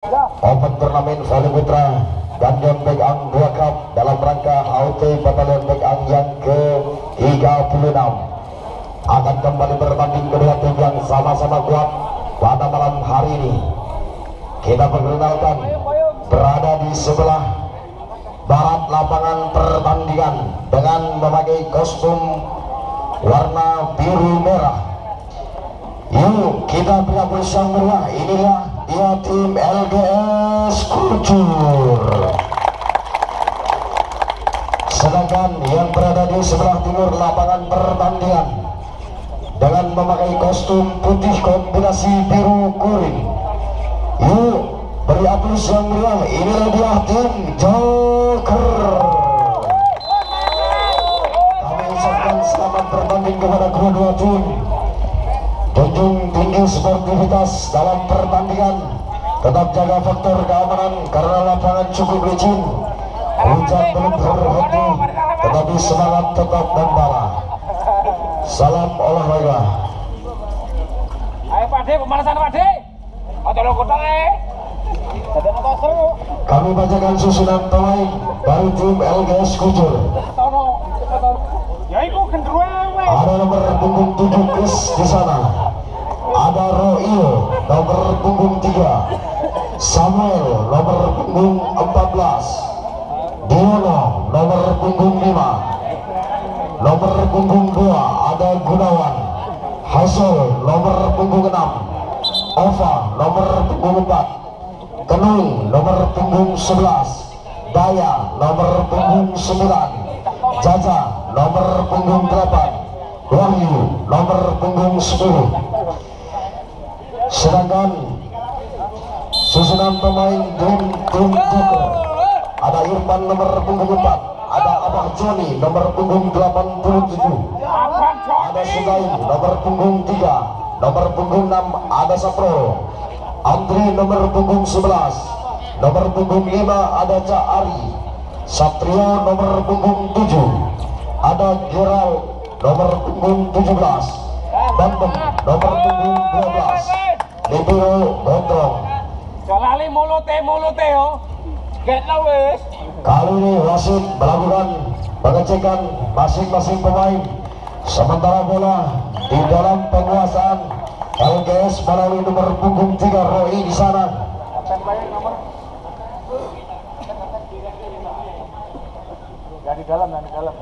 Open turnamen volley putra Ganjon Begang 2 Cup dalam rangka HUT Batalion Begang yang ke-36 akan kembali bertanding kedua tim yang sama-sama kuat pada malam hari ini. Kita perkenalkan berada di sebelah barat lapangan pertandingan dengan memakai kostum warna biru merah. Yuk kita beri aplaus yang meriah. Inilah dia tim LGS Kucur. Sedangkan yang berada di sebelah timur lapangan pertandingan dengan memakai kostum putih kombinasi biru kuning. Yuk beri aplaus yang meriah. Inilah dia tim Joker. Kami ucapkan selamat bertanding kepada kedua tim. Junjung tinggi sportivitas dalam pertandingan, tetap jaga faktor keamanan karena lapangan cukup licin, hujan belum berhenti, tetapi semangat tetap membara. Salam olahraga. Ayo Pak De, pemanasan Pak De. Atau kotong Kami bacakan susunan pemain dari tim LGS Kucur. Ya iku gendruwe. Ada nomor punggung 7 Chris di sana. Ada Roio nomor punggung 3, Samuel nomor punggung 14, Diono nomor punggung 5, nomor punggung 2 ada Gunawan, Hasil nomor punggung 6, Ova nomor punggung 4, Kenung nomor punggung 11, Daya nomor punggung 9, Jaja nomor punggung 8, Wahyu nomor punggung 10. Sedangkan susunan pemain tim Joker ada Irfan nomor punggung 4, ada Abah Joni nomor punggung 87, ada Sudain nomor punggung 3, nomor punggung 6 ada Sapro, Andri nomor punggung 11, nomor punggung 5 ada Cak Ari, Satrio nomor punggung 7, ada Gerald nomor punggung 17, Bambang nomor punggung 12, Libero Gondrong. Jalali mulute yo. Getno wis. Kali ini wasit melakukan pengecekan masing-masing pemain. Sementara bola di dalam penguasaan LGS melalui nomor punggung 3 Roy di sana. Ya di dalam.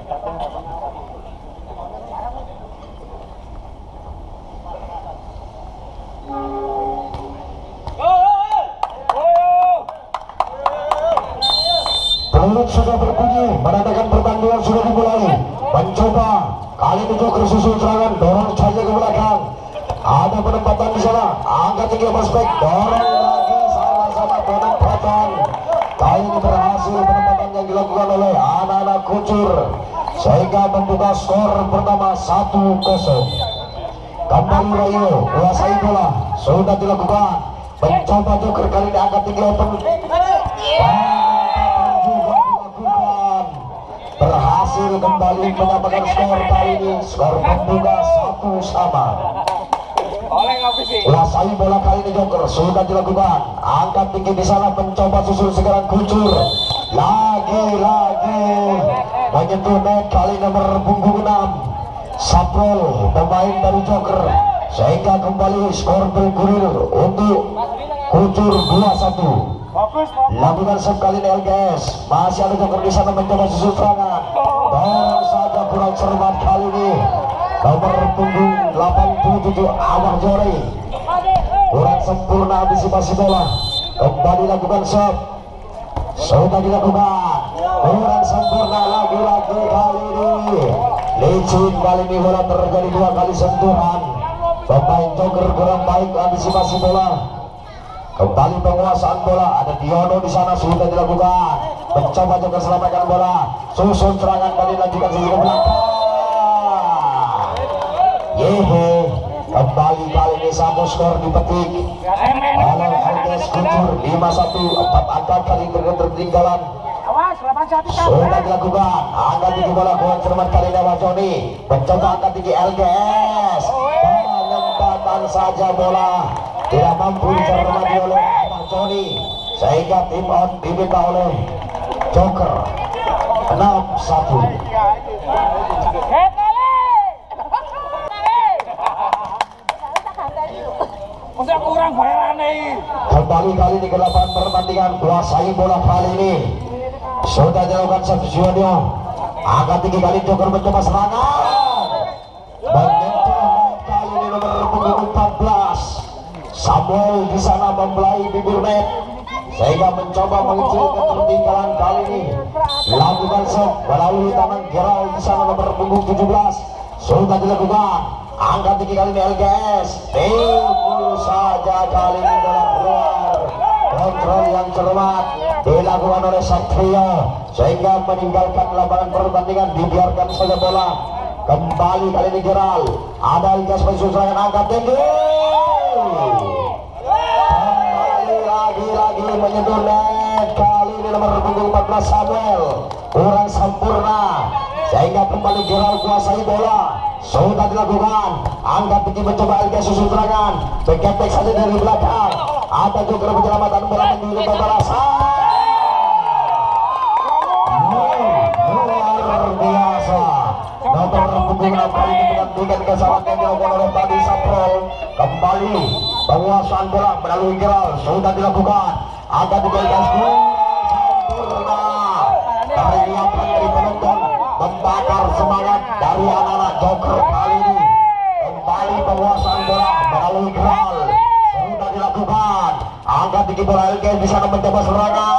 Peluit sudah berbunyi, menandakan pertandingan sudah dimulai. Mencoba kali ini Joker susul serangan, dorong saja ke belakang. Ada penempatan di sana, angkat tinggi prospek, dorong lagi sama-sama penempatan. Kali ini berhasil penempatan yang dilakukan oleh anak-anak Kucur sehingga membuka skor pertama 1-0. Kembali Rayo kuasai bola, sudah dilakukan. Mencoba Joker kali ini angkat tinggi open. Berhasil kembali menyamakan skor kali ini, skor pembuka 1-1. Kuasai bola kali ini Joker sudah dilakukan, angkat tinggi di sana, mencoba susul sekarang Kucur, lagi-lagi menyentuh net kali nomor punggung 6 Saprol pemain dari Joker sehingga kembali skor bergulir untuk Kucur 2-1. Lakukan serve kali ini LGS, masih ada Joker di sana mencoba susul serangan, dorong saja kurang cermat kali ini nomor punggung 87 Awang Jori, kurang sempurna antisipasi bola. Kembali lakukan serve, sudah dilakukan, kurang sempurna lagi-lagi kali ini licin. Kali ini bola terjadi 2 kali sentuhan, pemain Joker kurang baik antisipasi bola. Kembali penguasaan bola, ada Diono di sana, sudah dilakukan, mencoba Joker selamatkan bola, susun serangan kali lanjutkan sisi ke belakang. Yehe, kembali kali ini satu skor dipetik oleh LGS Kucur 5-1, 4 angka kali ketertinggalan. Sudah dilakukan, angkat tinggi bola, kurang cermat kali ini Wajoni, mencoba angkat tinggi LGS, penempatan saja bola tidak mampu dicermati oleh Joni, sehingga tim out diminta oleh Joker 6-1. Udah kurang bayaran nih. Kembali kali ini ke 8 pertandingan, kuasai bola kali ini. Sudah dilakukan substitusi. Angkat tinggi kali Joker mencoba serangan. Menyentuh kali ini nomor punggung 14. Samuel di sana membelai bibir net sehingga mencoba mengecilkan ketinggalan kali ini. Lakukan set melalui tangan Gerald di sana nomor punggung 17. Sudah dilakukan. Angkat tinggi kali ini LGS. Timbul saja kali ini bola keluar. Kontrol yang cermat dilakukan oleh Satrio sehingga meninggalkan lapangan pertandingan, dibiarkan saja bola. Kembali kali ini Gerald. Ada LGS mensusul angkat tinggi. Kembali lagi menyentuh net. Kali ini nomor punggung 14 Samuel kurang sempurna sehingga kembali Gerald kuasai bola. Sudah dilakukan. Angkat tinggi mencoba LG susul serangan. Beketek saja dari belakang. Ada juga penyelamatan bola menuju ke balasan. Luar biasa. Nomor punggung 6 kali ini menggantikan kesalahan yang dilakukan oleh tadi Saprol. Kembali penguasaan bola melalui Gerald. Sudah dilakukan. Angkat tinggi LG sempurna. Teriakan dari penonton membakar semangat dari anak-anak Joker kali ini. Kembali penguasaan bola melalui Gerald. Sudah dilakukan. Angkat tinggi bola LG di sana mencoba serangan.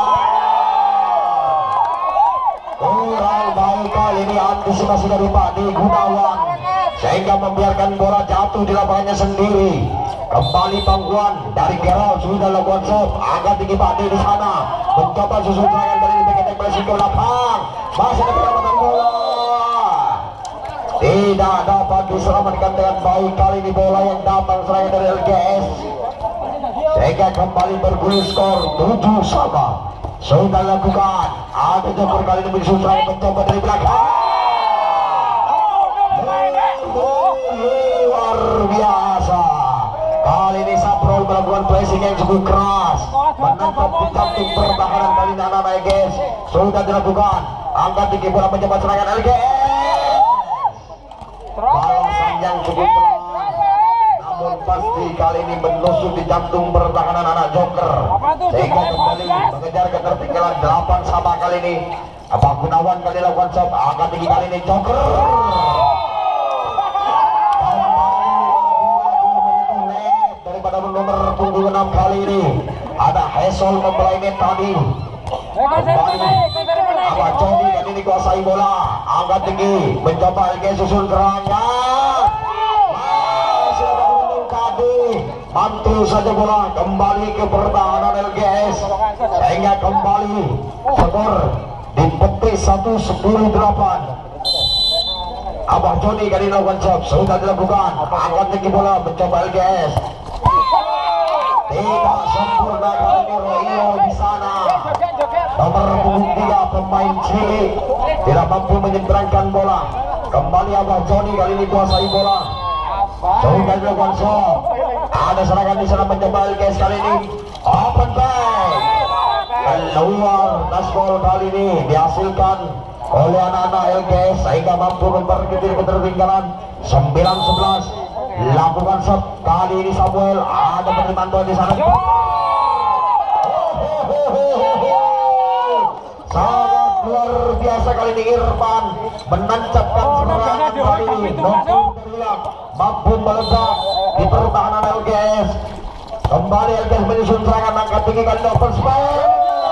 Kurang baik kali ini antisipasi dari Padi Gunawan sehingga membiarkan bola jatuh di lapangannya sendiri. Kembali pangkuan dari Gerald. Sudah lakukan shot. Angkat tinggi Padi di sana mencoba susul serangan dari Beketek beresiko lapang. Masih ada penyelamatan bola. Tidak dapat diselamatkan dengan baik kali ini bola yang datang serangan dari LGS sehingga kembali bergulir skor 7-sama. Sudah dilakukan. Ada Joker kali ini menyusul serangan mencoba dari belakang. Luar biasa. Kali ini Saprol melakukan pressing yang cukup keras, menangkap di jantung pertahanan kali ini anak-anak LGS. Sudah dilakukan. Angkat tinggi bola mencoba serangan LGS. Balasan yang cukup berat, namun pasti kali ini menusuk di jantung pertahanan anak Joker sehingga kembali mengejar ketertinggalan 8-sama kali ini. Abang Gunawan kali lakukan shot. Angkat tinggi kali ini Joker. Daripada nomor punggung 6 kali ini ada Hesol membelai net tadi. Abang Joni dan ini kuasai bola. Angkat tinggi mencoba LG susul serangan. Masih ada penunjuk kaki. Mantul saja bola kembali ke pertahanan LGS sehingga kembali skor dipetik 1-10-8. Abah Joni kali lakukan shot. Sudah dilakukan. Angkat tinggi bola mencoba LGS. Tidak sempurna kali ini Royo di sana. Nomor punggung 3 pemain cilik tidak mampu menyeberangkan bola. Kembali Abah Joni kali ini kuasai bola. Sudah dilakukan shot. Ada serangan di sana mencoba LGS kali ini. Open back. Keluar naskol kali ini dihasilkan oleh anak-anak LGS sehingga mampu memperkecil ketertinggalan 9-11. Lakukan shot kali ini Samuel. Ada penerimaan bola di sana. Sangat luar biasa kali ini Irfan menancapkan serangan kali ini. Mampu meledak di pertahanan LGS. Kembali LGS menyusun serangan angkat tinggi kali ini open space.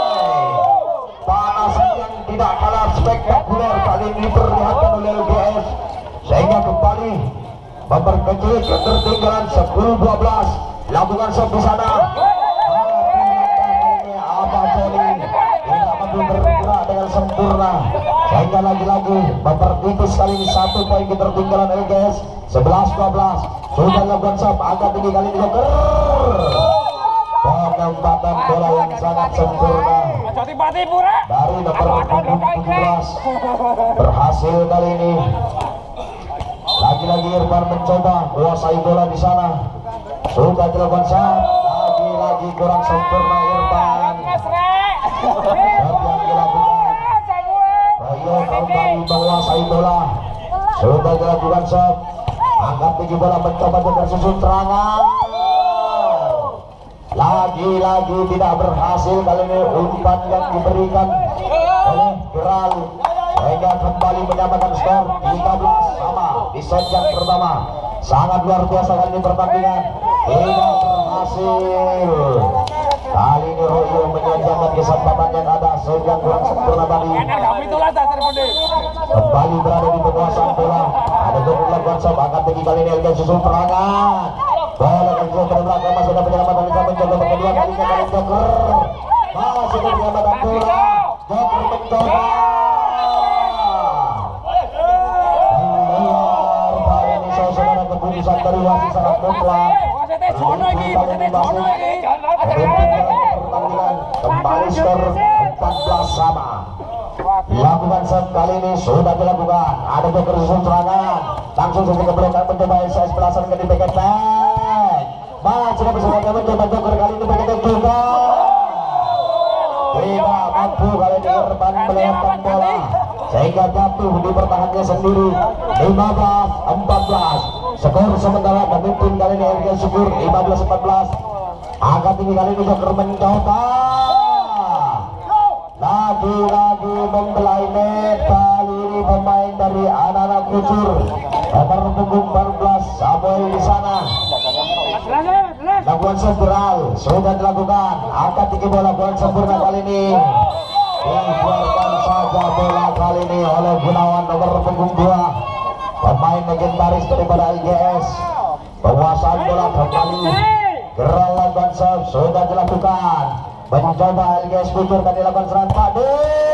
Panasan yang tidak kalah spektakuler kali ini diperlihatkan oleh LGS sehingga kembali memperkecil ketertinggalan 10-12. Lakukan shot di sana. Abah Joni tidak mampu bergerak dengan sempurna sehingga lagi-lagi mempertipis kali ini 1 poin ketertinggalan LGS 11-12. Sudah lakukan shot angkat tinggi kali ini Joker. Penempatan bola yang sangat sempurna dari nomor 17 berhasil kali ini. Lagi-lagi Irfan mencoba kuasai bola di sana. Sudah dilakukan shot. lagi kurang sempurna Irfan. Yang dilakukan Royo kembali menguasai bola. Sudah dilakukan shot. Angkat tinggi bola mencoba juga susun serangan. Lagi-lagi tidak berhasil. Kali ini umpan yang diberikan oleh Geral sehingga kembali menyamakan skor 13 sama di set yang pertama. Sangat luar biasa kali ini pertandingan. Tidak berhasil. Kali ini Royo menyanyikan kesempatan yang ada sehingga kurang sempurna tadi. Kembali berada di penguasaan bola. Ada Joker konsep angkat tinggi kali ini LG susul serangan. Bola yang sudah terbelakang masih ada penyelamatan bisa mencoba kedua kalinya kali Joker. Masih ada penyelamatan bola. Joker mencoba. Kali ini saudara keputusan dari wasit sangat mutlak. Kembali skor 14 sama. Lakukan set kali ini sudah dilakukan. Ada Joker susun serangan. Langsung saja ke belakang mencoba SS belasan ke di back attack. Masih bisa mencoba Joker kali ini back attack juga. Tidak mampu kali ini Irfan melewatkan bola sehingga jatuh di pertahanannya sendiri. 15-14. Skor sementara pemimpin kali ini LG Syukur 15-14. Angkat tinggi kali ini Joker mencoba. Lagi-lagi membelai net. Kali ini pemain dari anak-anak Kucur nomor punggung 14 Samuel di sana. Lakukan segera sudah dilakukan. Angkat tinggi bola sempurna kali ini. Dibiarkan saja bola kali ini oleh Gunawan nomor punggung 2, pemain legendaris daripada IGS. Penguasaan bola kembali. Gerawan konsep sudah dilakukan. Mencoba LGS Kucur tadi lakukan serangan Pak D.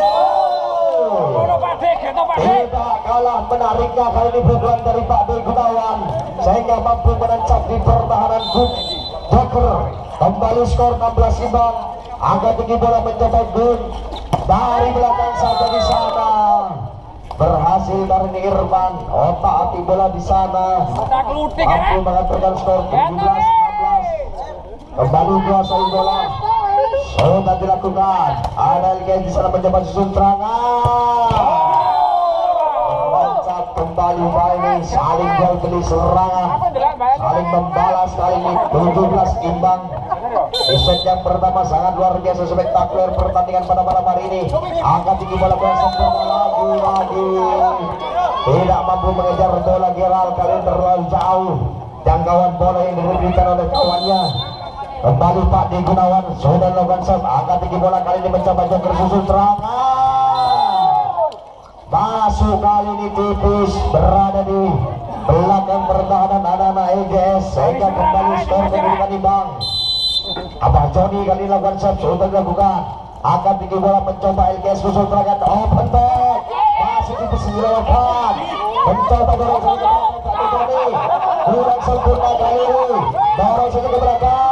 Tidak kalah menariknya kali ini pukulan dari Pak D Gunawan sehingga mampu menancap di pertahanan Joker. Kembali skor 16 imbang. Angkat tinggi bola mencoba Gun dari belakang saja di sana. Berhasil dari Irfan. Otak hati bola di sana. Mampu mengaturkan skor 17-16. Kembali kuasai bola. Sudah dilakukan. Ada LG di sana mencoba susun serangan. Loncat kembali kali ini saling jual beli serangan, saling membalas kali ini 17 imbang. Di set yang pertama sangat luar biasa spektakuler pertandingan pada malam hari ini. Angkat tinggi bola sempurna lagi. Tidak mampu mengejar bola Geral kali ini terlalu jauh. Jangkauan bola yang diberikan oleh kawannya. Kembali Pak D Gunawan sudah melakukan serve. Angkat tinggi bola kali ini mencoba Joker susul serangan. Masuk kali ini tipis berada di belakang pertahanan anak-anak EGS sehingga kembali skor kedudukan imbang. Abah Joni kali ini lakukan serve sudah dilakukan. Angkat tinggi bola mencoba LGS susul serangan open back. Masih tipis dilakukan. Mencoba dorong saja Pak Joni. Kurang sempurna kali ini. Dorong saja ke belakang.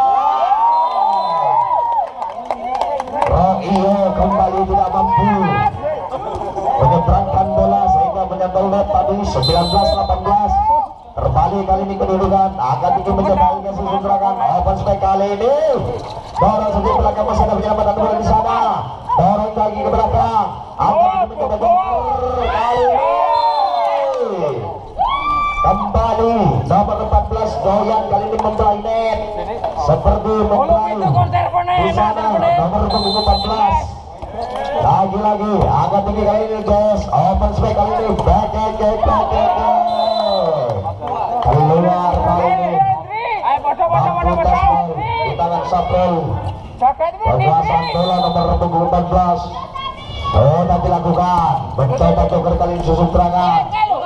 Iya kembali tidak mampu menyeberangkan bola sehingga menyantol net tadi 19-18. Terbalik kali ini kedudukan. Akan itu mencoba LGS susun serangan open spike kali ini. Dorong saja ke belakang masih ada penyelamatan bola di sana. Dorong lagi ke belakang. Akan itu mencoba kali ini. Kembali nomor 14 Doyan kali ini membelai net seperti membelai di sana nomor 14. Lagi-lagi agak tinggi kali ini guys. Open space kali ini back keluar kali ini. Mampu taskol di tangan Saprol. Penguasaan bola nomor 14 sudah dilakukan. Mencoba Joker kali ini susun serangan.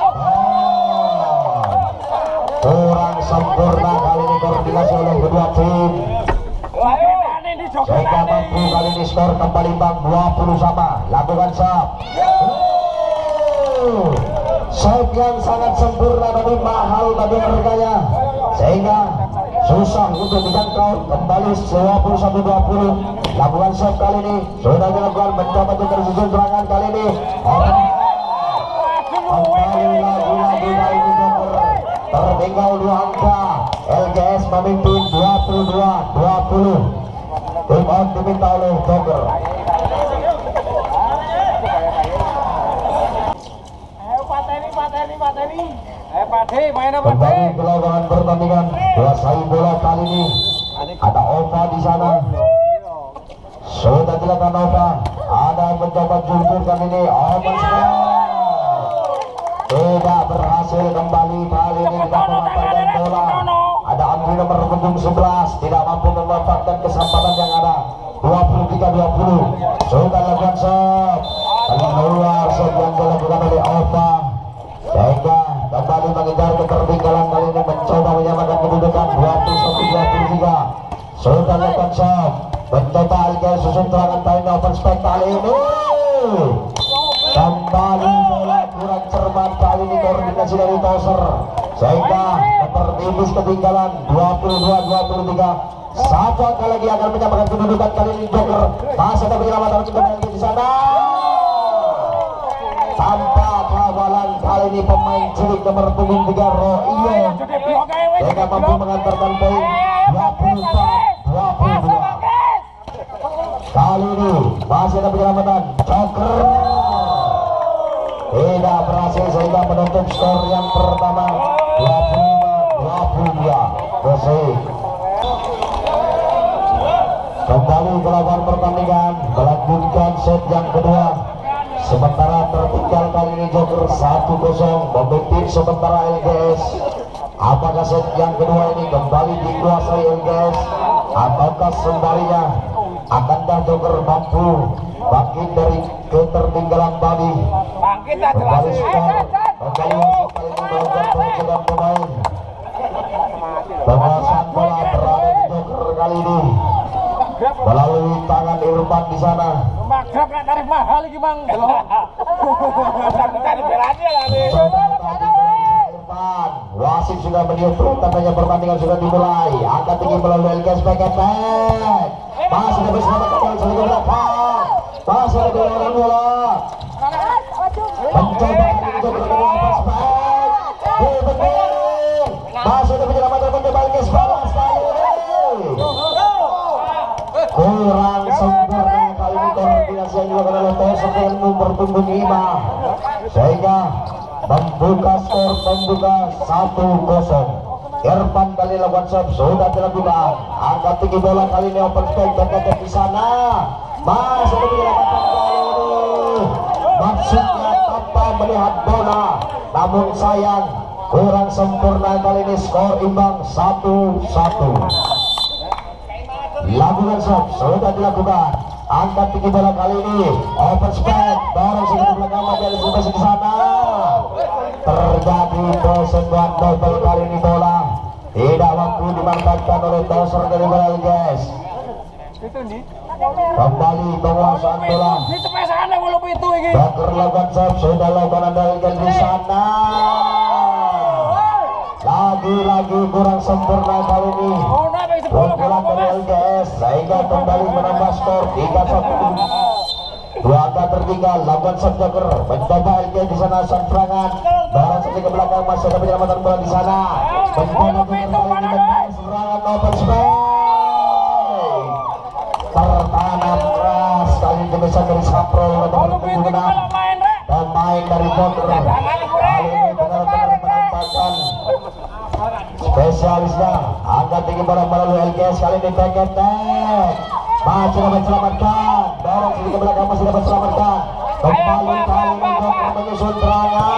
Kurang sempurna kali ini koordinasi oleh kedua tim. Sehingga mampu kali ini skor kembali imbang 20 sama. Lakukan save. Save yang sangat sempurna tapi mahal tadi harganya sehingga susah untuk dijangkau. Kembali 21-20. Lakukan save kali ini sudah dilakukan. Mencoba Joker susun serangan kali ini. Kembali lagi kali ini Joker. Tertinggal 2 angka. LGS memimpin 22-20. Tim out diminta oleh Joker. Pateni. Pade, main apa? Kembali ke lapangan pertandingan. Kuasai bola kali ini. Ada Ova di sana. Sudah dilakukan Ova. Ada mencoba jujur kali ini. Open spot. Tidak berhasil kembali kali ini tidak memanfaatkan bola. Ada Andri nomor punggung 11 tidak mampu memanfaatkan kesempatan yang ada. 23-20. Sudah lakukan shot. Keluar shot yang dilakukan oleh Ova. Sehingga kembali mengejar ketertinggalan kali ini mencoba menyamakan kedudukan 21-23. Sudah lakukan shot. Mencoba Alger susun serangan kali ini open spek kali ini. Kembali bola kurang cermat kali ini koordinasi dari Toser. Sehingga mempertipis ketinggalan 22-23. Satu angka lagi akan menyamakan kedudukan kali ini Joker. Masih ada penyelamatan kembali di sana. Tanpa kawalan kali ini pemain cilik nomor punggung 3 Roio sehingga mampu mengantarkan poin 24-22. Kali ini masih ada penyelamatan Joker tidak berhasil sehingga menutup skor yang pertama 25-22. Bersih. Kembali ke lapangan pertandingan melanjutkan set yang kedua. Sementara tertinggal kali ini Joker 1-0 memimpin sementara LGS. Apakah set yang kedua ini kembali dikuasai LGS ataukah sebaliknya? Akankah Joker mampu bangkit dari ketertinggalan tadi? Kembali skor, kembali wasit kali ini melakukan pengejaran pemain. Penguasaan bola berada di Joker kali ini melalui tangan Irfan di sana. Magrab nak tarif mahal lagi Bang. Kita dibelanya lah nih. Irfan, wasit sudah meniupkan tandanya pertandingan sudah dimulai. Angkat tinggi melalui LGS paket. Masih ada bersama kembali saling belakang. Masih ada orang bola. Mencoba untuk bergerak aspek. Masih ada penyelamatan mencoba LGS balas kali ini. Kurang sempurna kali ini koordinasi yang dilakukan oleh Toser dengan nomor punggung 5 sehingga membuka skor 1-0. Irfan kali lakukan shot sudah dilakukan. Angkat tinggi bola kali ini open space dan di sana masih penyelamatan kali ini. Maksudnya tanpa melihat bola, namun sayang kurang sempurna kali ini skor imbang 1-1. Lakukan shot sudah dilakukan. Angkat tinggi bola kali ini open space dorong sedikit belakang dari sebelah di sana. Terjadi persentuhan double kali ini bola tidak mampu dimanfaatkan oleh Toser dari bola guys. Kembali penguasaan bola. Joker lakukan shot sudah lakukan andalkan di sana. Lagi-lagi kurang sempurna kali ini. Pukulan dari LGS sehingga kembali menambah skor 3-1. Dua angka tertinggal lakukan shot Joker. Mencoba LGS di sana sang serangan. Barang saja ke belakang masih ada penyelamatan bola di sana. Mencoba serangan open space. Tertanam keras kali ini bisa dari Saprol nomor 76. Pemain dari Joker kali ini benar-benar menampakkan spesialisnya. Angkat tinggi bola melalui LGS kali ini paket masih dapat selamatkan. Dorong sedikit ke belakang masih dapat selamatkan. Kembali kali ini Joker menyusun serangan.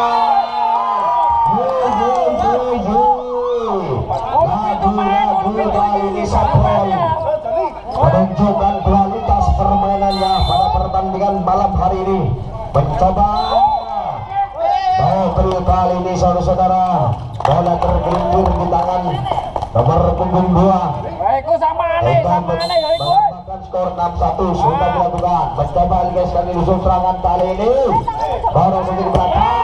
Lagi-lagi kali ini Saprol menunjukkan kualitas permainannya pada pertandingan malam hari ini. Mencoba double kali ini saudara-saudara. Bola tergelincir di tangan nomor punggung 2. Menambahkan skor 6-1 sudah dilakukan. Mencoba guys kali usul serangan kali ini. Dorong sedikit belakang.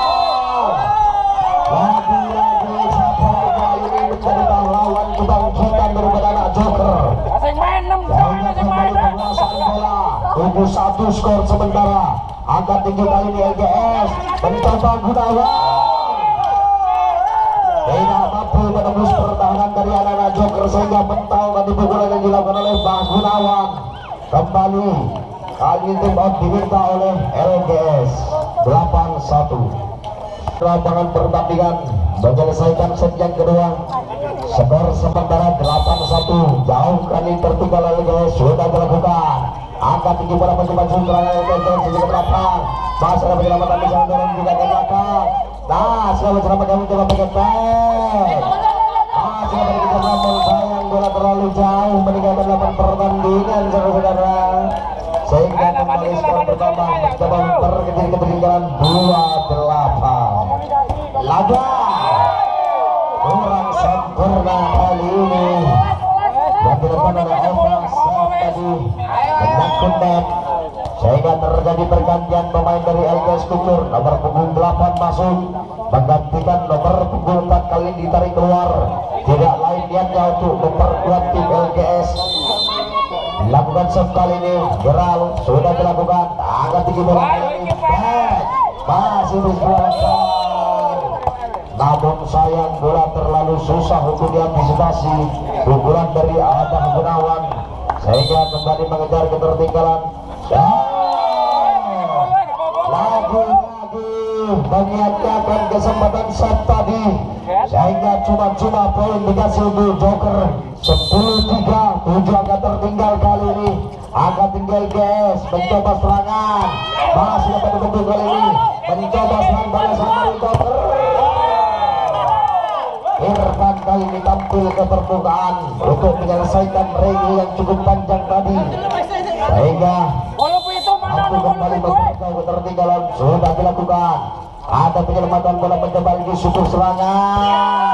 Lagi-lagi Saprol kali ini menjadi pahlawan kebangkitan daripada anak Joker. Sehingga kembali penguasaan bola 7-1 skor sementara. Angkat tinggi kali ini LGS. Mencoba Gunawan. Tidak mampu menembus pertahanan dari anak-anak Joker sehingga mental nanti pukulan yang dilakukan oleh Bang Gunawan. Kembali kali ini tim out diminta oleh LGS 8-1. Lapangan pertandingan menyelesaikan set yang kedua. Skor sementara 8-1. Jauh kali tertinggal LGS sudah dilakukan. Angkat tinggi bola mencoba serangan LGS sisi ke belakang. Masih ada penyelamatan di sana dorong juga ke belakang. Nah, sudah bersama kami coba pakai back. Masih ada penyelamatan, namun sayang bola terlalu jauh meninggalkan lapangan pertandingan saudara-saudara. Sehingga kembali skor pertama mencoba memperkecil ketertinggalan 2-8. Laga kurang sempurna kali ini yang dilakukan oleh Evans tadi menyangkut net, sehingga terjadi pergantian pemain dari LGS Kucur. Nomor punggung 8 masuk menggantikan nomor punggung 4 kali ini ditarik keluar. Tidak lain niatnya untuk memperkuat tim LGS. Dilakukan serve kali ini, Geral sudah dilakukan. Angkat tinggi bola ini, back masih diselamatkan. Namun sayang bola terlalu susah untuk diantisipasi pukulan dari Abang Gunawan, sehingga kembali mengejar ketertinggalan. Lagi-lagi menyiapkan kesempatan set tadi, sehingga cuma poin dikasih untuk Joker. 10-3, 7 angka tertinggal kali ini. Angka tinggal guys, mencoba serangan, masih dapat dibentuk kali ini, mencoba serangan balasan dari Joker. Irfan kali ini tampil ke permukaan untuk menyelesaikan rally yang cukup panjang tadi, sehingga aku kembali memperkau ketertinggalan sudah dilakukan. Ada penyelamatan bola mencoba lagi syukur serangan,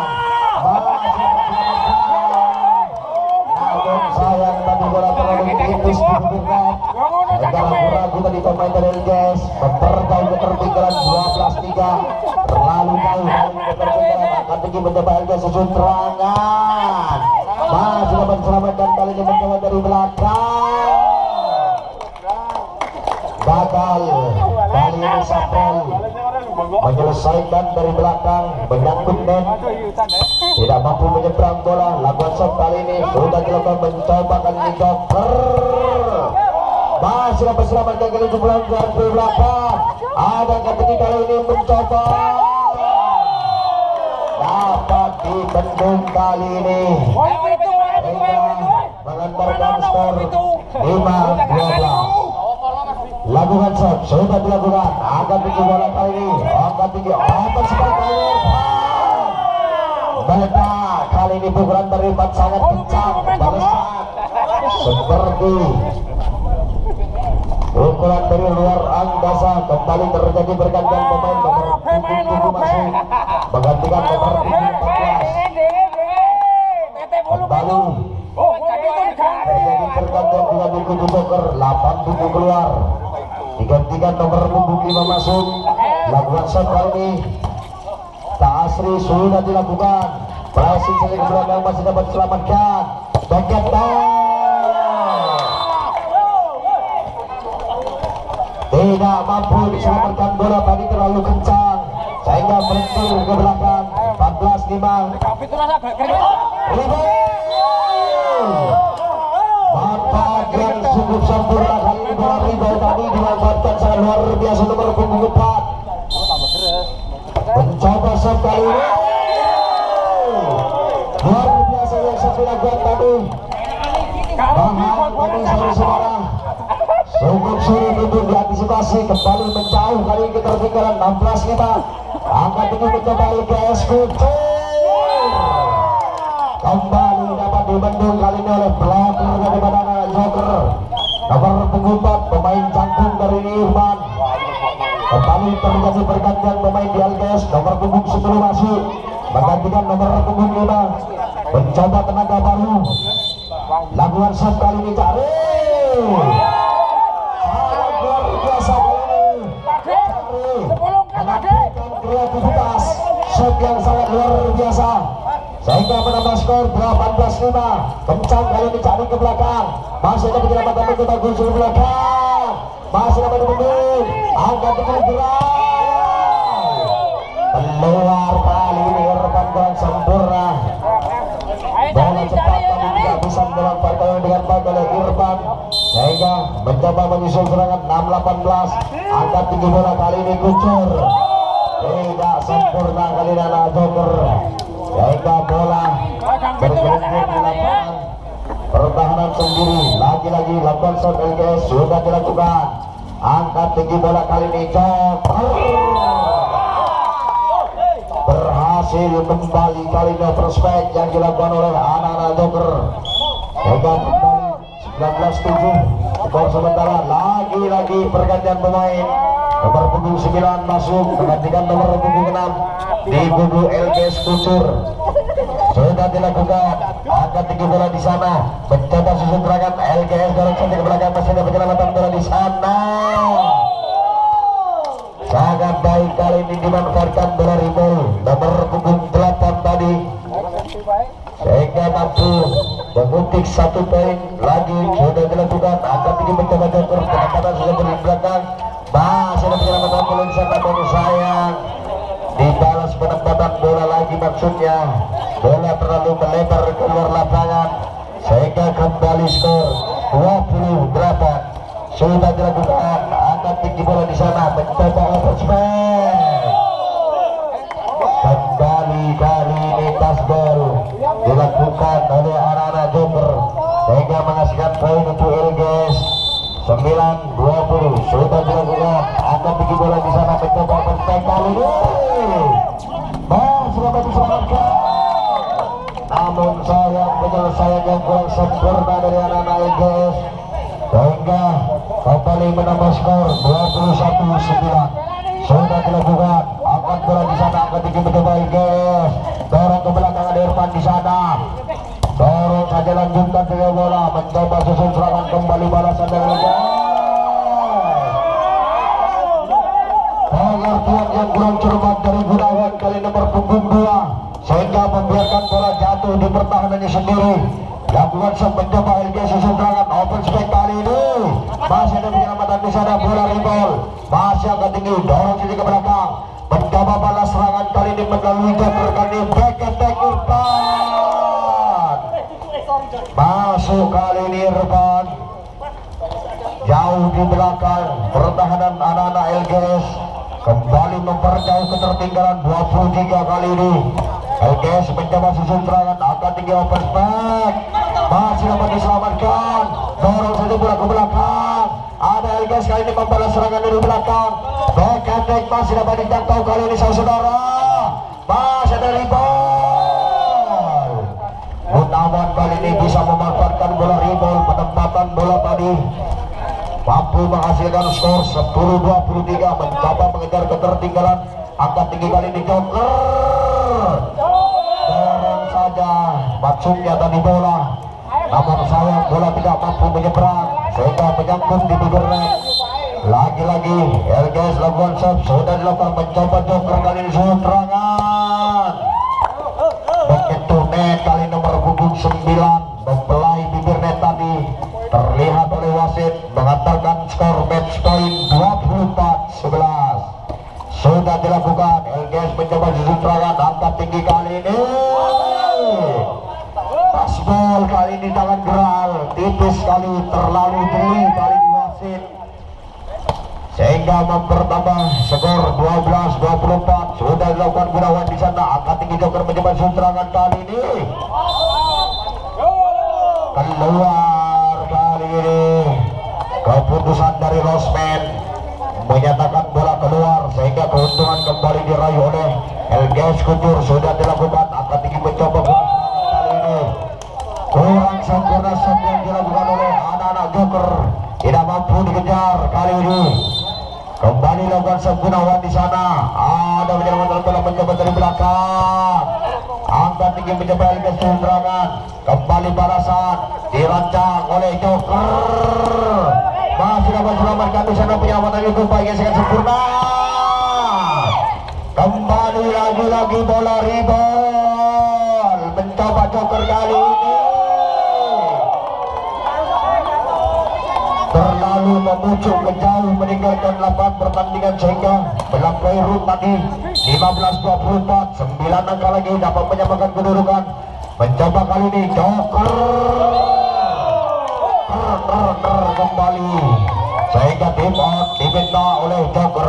namun sayang tadi bola terlalu tipis di bibir net. Ragu-ragu tadi pemain dari LGS memperkau ketertinggalan 12-3, terlalu jauh dari ketertinggalan. Akan tinggi mencoba LGS susun serangan, masih dapat diselamatkan kali ini mencoba dari belakang. Gagal kali ini Saprol menyelesaikan dari belakang, menyangkut net, tidak mampu menyeberang bola. Lakukan shot kali ini sudah dilakukan, mencoba kali ini Joker, masih dapat selamatkan kali ini bola dari belakang. Ada kali ini mencoba, dapat dibendung kali ini, mengantarkan skor 5-12. Lakukan shot sudah dilakukan. Angkat tinggi bola kali ini, angkat tinggi, open sekali kali ini. Meledak kali ini, pukulan dari Irfan sangat kencang, balasan seperti pukulan dari luar angkasa. Kembali terjadi pergantian pemain. Nomor 7 masuk menggantikan nomor 14. Kembali terjadi pergantian dengan Kudu Joker, 87 keluar, digantikan nomor punggung 5 masuk. Lakukan shot kali ini, Tasri sudah dilakukan. Pressing sini ke belakang, masih dapat diselamatkan. Bagian tidak mampu diselamatkan, bola tadi terlalu kencang sehingga berhenti ke belakang. 14-5. Bapak yang cukup sempurna kali ini, bola rebound tadi dimanfaatkan sangat luar biasa nomor punggung 4. Mencoba shot kali ini, luar biasa yang saya lakukan tadi. Bahan tadi saudara-saudara cukup sulit untuk diantisipasi. Kembali menjauh kali ini, ketertinggalan 16-5. Angkat tinggi mencoba LGS Kucur, kembali dapat dibendung kali ini oleh blocker daripada Joker. Nomor punggung 4 pemain canggung dari Irfan. Kembali terjadi pergantian pemain di LGS. Nomor punggung 10 masuk menggantikan nomor punggung 5, mencoba tenaga baru. Lakukan shot kali ini, cari sangat luar biasa kali ini. Cari kreativitas shot yang sangat luar biasa, sehingga menambah skor 18-5. Kencang kali ini, cari ke belakang, masih ada penyelamatan mencoba gusur belakang, masih dapat dibendung. Angkat tinggi gerak, keluar kali ini. Irfan kurang sempurna, bola cepat tadi tidak bisa sehingga mencoba menyusul serangan 6-18. Angkat tinggi bola kali ini Kucur tidak sempurna kali ini anak Joker, sehingga bola bergerak di lapangan pertahanan sendiri. Lagi-lagi lakukan shot LGS sudah dilakukan. Angkat tinggi bola kali ini Joker berhasil kembali kali ini prospek yang dilakukan oleh anak-anak Joker, sehingga kembali 19-7 skor sementara. Lagi-lagi pergantian pemain. Nomor punggung 9 masuk menggantikan nomor punggung 6 di kubu LGS Kucur. Sudah dilakukan. Angkat tinggi bola di sana. Mencoba susun serangan LGS dalam satu ke belakang, masih ada penyelamatan bola di sana. Sangat baik kali ini dimanfaatkan bola rebound nomor punggung 8 tadi, sehingga mampu menguntik 1 poin lagi. Sudah dilakukan. Angkat tinggi mencoba Joker, penempatan sudah di belakang, masih ada penyelamatan bola di sana. Namun sayang dibalas penempatan bola lagi, maksudnya bola terlalu melebar keluar lapangan, sehingga kembali skor 28. Sudah dilakukan. Angkat tinggi bola di sana, mencoba overspace. Kembali kali ini tasbol dilakukan oleh anak-anak Joker, sehingga menghasilkan poin untuk LGS 9-20. Sudah dilakukan. Angkat tinggi bola di sana, mencoba overspace kali ini masih dapat diselamatkan. Namun sayang penyelesaian yang kurang sempurna dari anak-anak LGS, sehingga kembali menambah skor 21-9. Sudah dilakukan. Angkat bola di sana, angkat tinggi mencoba LGS, dorong ke belakang, ada Irfan di sana, dorong saja, lanjutkan dengan bola, mencoba susun serangan, kembali balasan dari LGS. Pengertian yang kurang cermat dari Gunawan kali nomor punggung 2, sehingga membiarkan bola jatuh di pertahanannya sendiri. Lakukan mencoba LGS susun serangan, open space kali ini masih ada penyelamatan di sana, bola rebound masih agak tinggi, dorong saja ke belakang, mencoba balas serangan kali ini melalui Joker, kali ini back attack Irfan, masuk kali ini Irfan jauh di belakang pertahanan anak-anak LGS, kembali memperjauh ketertinggalan 23 kali ini. LGS mencoba susun serangan, angkat tinggi open space, masih dapat diselamatkan, dorong saja bola ke belakang, ada LGS kali ini membalas serangan dari belakang, back attack masih dapat dijangkau kali ini saudara, masih ada rebound. Gunawan kali ini bisa memanfaatkan bola rebound, penempatan bola tadi mampu menghasilkan skor 10-23, mencoba mengejar ketertinggalan. Angkat tinggi kali ini Joker, dorong saja maksudnya tadi bola, namun sayang bola tidak mampu menyeberang, sehingga menyangkut di bibir net. Lagi-lagi LGS lakukan shot, sudah dilakukan, mencoba Joker kali ini serangan, begitu net kali nomor punggung 9 membelai bibir net tadi, terlihat oleh wasit mengantarkan skor match point 24-11. Sudah dilakukan. LGS mencoba susun serangan, angkat tinggi kali ini, tasbol kali ini tangan geral, tipis kali, terlalu jeli kali ini wasit, sehingga mempertambah skor 12-24. Sudah dilakukan Gunawan di sana, angkat tinggi Joker mencoba susun serangan kali ini, keluar kali ini. Keputusan dari Rosman menyatakan bola keluar, sehingga keuntungan kembali diraih oleh LGS Kucur. Sudah dilakukan. Angkat tinggi mencoba kali ini, kurang sempurna shot yang dilakukan oleh anak-anak Joker, tidak mampu dikejar kali ini. Kembali lakukan Gunawan di sana, ada penyelamatan bola, mencoba dari belakang, angkat tinggi mencoba LGS serangan, kembali balasan dirancang oleh Joker, masih dapat diselamatkan di sana, penyelamatan itu baiknya sangat sempurna. Kembali lagi-lagi bola rebound, mencoba Joker kali ini terlalu memuncul ke jauh, meninggalkan lapangan pertandingan, sehingga melampaui run tadi 15-24. 9 angka lagi dapat menyamakan kedudukan. Mencoba kali ini Joker kembali sehingga tim out dibina oleh Joker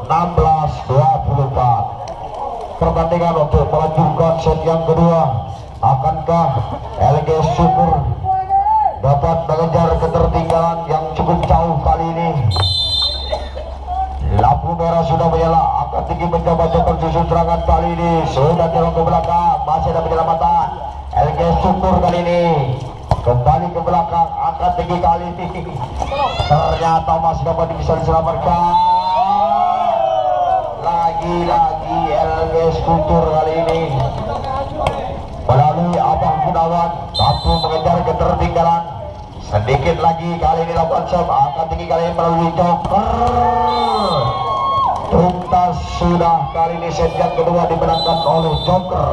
16-24. Pertandingan untuk melanjutkan set yang kedua. Akankah LG Syukur dapat mengejar ketertinggalan yang cukup jauh kali ini? Lampu merah sudah menyala, angkat tinggi mencoba Joker susun serangan kali ini sudah dorong ke belakang, masih ada penyelamatan. LG Syukur kali ini kembali ke belakang, angkat tinggi kali ini ternyata masih dapat bisa diselamatkan. Lagi-lagi LG Syukur kali ini melalui Abang Gunawan mampu mengejar ketertinggalan. Sedikit lagi kali ini lakukan serve, angkat tinggi kali ini melalui Joker. Tuntas sudah kali ini set yang kedua dimenangkan oleh Joker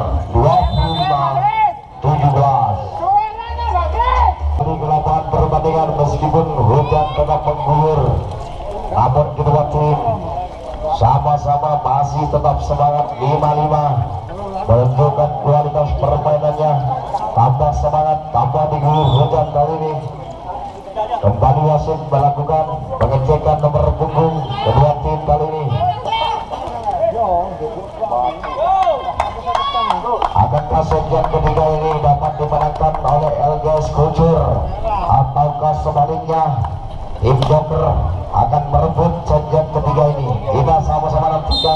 25-17. Ini kelapan pertandingan meskipun hujan tetap mengguyur, namun kedua tim sama-sama masih tetap semangat 5-5 menunjukkan kualitas permainannya. Tambah semangat, tambah diguyur hujan kali ini. Kembali wasit melakukan pengecekan nomor punggung kedua tim kali ini. Akankah set yang ketiga ini dapat dimenangkan oleh LGS Kucur ataukah sebaliknya tim Joker akan merebut set yang ketiga ini? Kita sama-sama nantikan.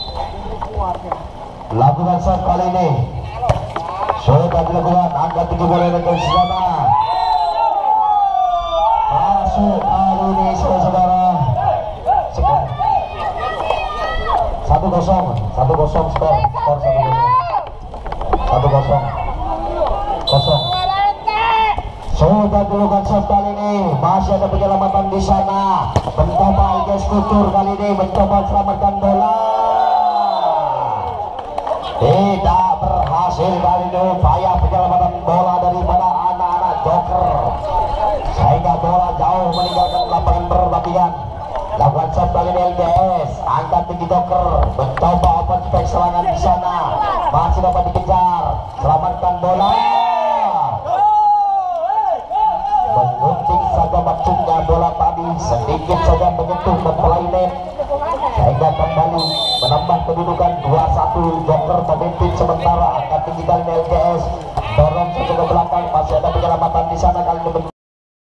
Lakukan set kali ini sudah dilakukan, angkat tinggi boleh dari sana. Masuk kali ini saudara. 1-0 skor 1-0. Sudah dilakukan set kali ini, masih ada penyelamatan di sana. Mencoba LGS Kucur kali ini mencoba selamatkan bola. Tidak berhasil kali ini upaya penyelamatan bola daripada anak-anak Joker sehingga bola jauh meninggalkan lapangan pertandingan. Lakukan set kali ini LGS, angkat tinggi Joker mencoba open back serangan di sana, masih dapat dikejar, selamatkan bola. Menggunting saja maksudnya bola tadi sedikit saja menyentuh mempelai net sehingga kembali menambah kedudukan 2-1. Joker memimpin sementara, angkat tinggi kali LGS dorong saja ke belakang, masih ada penyelamatan di sana kali ini.